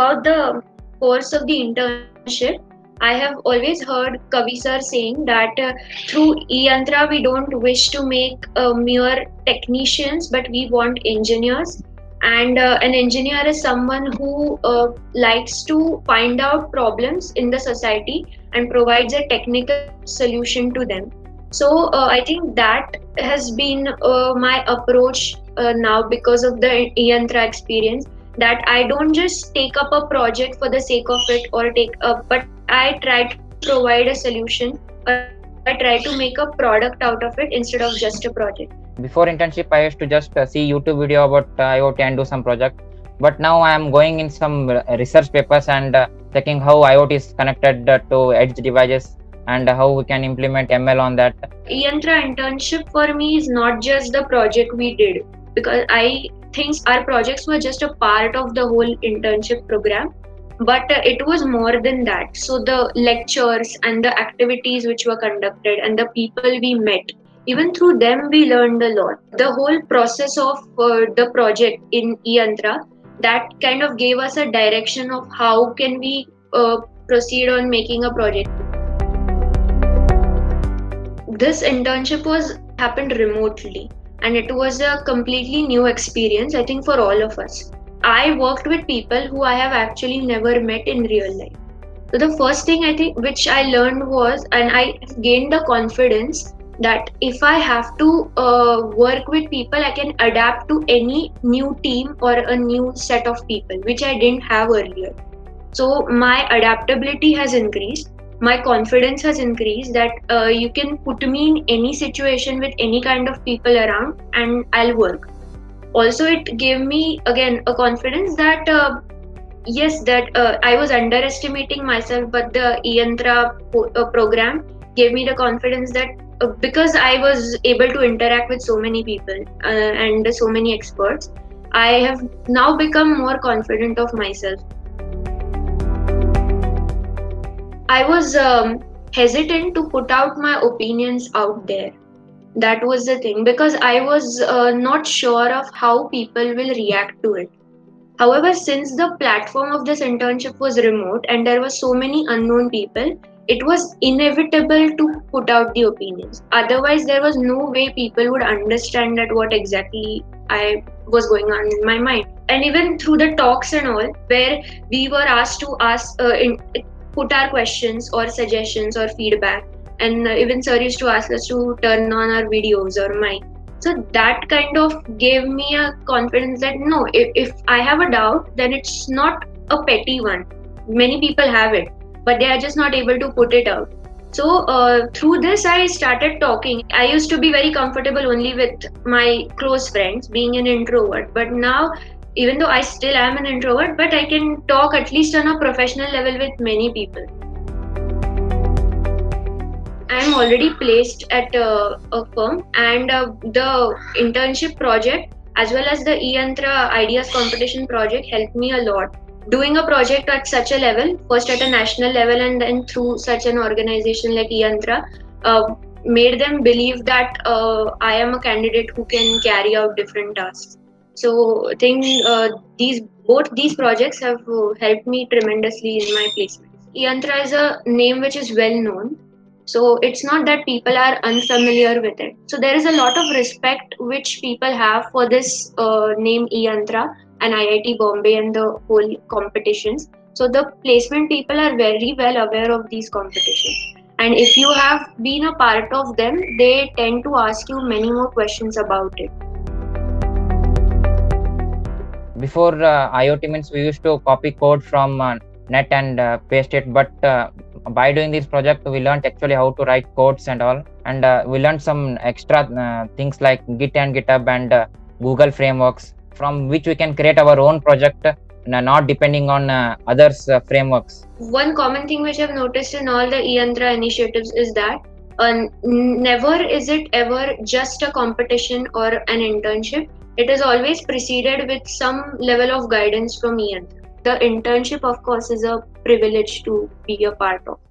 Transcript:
about the course of the internship, I have always heard Kavi sir saying that through eYantra we don't wish to make mere technicians, but we want engineers. And an engineer is someone who likes to find out problems in the society and provides a technical solution to them. So I think that has been my approach now because of the eYantra experience, that I don't just take up a project for the sake of it or take up, but I try to provide a solution, or I try to make a product out of it instead of just a project. Before internship, I used to just see YouTube video about IoT and do some project. But now I am going in some research papers and checking how IoT is connected to edge devices and how we can implement ML on that. eYantra internship for me is not just the project we did, because I think our projects were just a part of the whole internship program, but it was more than that. So the lectures and the activities which were conducted and the people we met, even through them we learned a lot. The whole process of the project in eYantra, that kind of gave us a direction of how can we proceed on making a project. This internship was happened remotely, and it was a completely new experience, I think, for all of us. I worked with people who I have actually never met in real life. So the first thing I think which I learned was, and I gained the confidence that if I have to work with people, I can adapt to any new team or a new set of people, which I didn't have earlier. So my adaptability has increased, my confidence has increased, that you can put me in any situation with any kind of people around and I'll work. Also, it gave me again a confidence that yes, that I was underestimating myself, but the eYantra program gave me the confidence that because I was able to interact with so many people and so many experts, I have now become more confident of myself. I was hesitant to put out my opinions out there. That was the thing, because I was not sure of how people will react to it. However, since the platform of this internship was remote and there were so many unknown people, it was inevitable to put out the opinions. Otherwise, there was no way people would understand that what exactly I was going on in my mind. And even through the talks and all, where we were asked to put our questions or suggestions or feedback, and even sir used to ask us to turn on our videos or mic. So that kind of gave me a confidence that no, if I have a doubt, then it's not a petty one. Many people have it, but they are just not able to put it out. So through this, I started talking. I used to be very comfortable only with my close friends, being an introvert. But now, even though I still am an introvert, but I can talk at least on a professional level with many people. I am already placed at a firm, and the internship project as well as the eYantra Ideas Competition project helped me a lot. Doing a project at such a level, first at a national level and then through such an organization like eYantra, made them believe that I am a candidate who can carry out different tasks. So I think both these projects have helped me tremendously in my placement. eYantra is a name which is well known. So it's not that people are unfamiliar with it. So there is a lot of respect which people have for this name eYantra and IIT Bombay and the whole competitions. So the placement people are very well aware of these competitions. And if you have been a part of them, they tend to ask you many more questions about it. Before IoT means we used to copy code from net and paste it, but by doing this project we learned actually how to write codes and all, and we learned some extra things like Git and GitHub and Google frameworks, from which we can create our own project, not depending on others frameworks. One common thing which I've noticed in all the eYantra initiatives is that never is it ever just a competition or an internship. It is always preceded with some level of guidance from eYantra. The internship, of course, is a privilege to be a part of.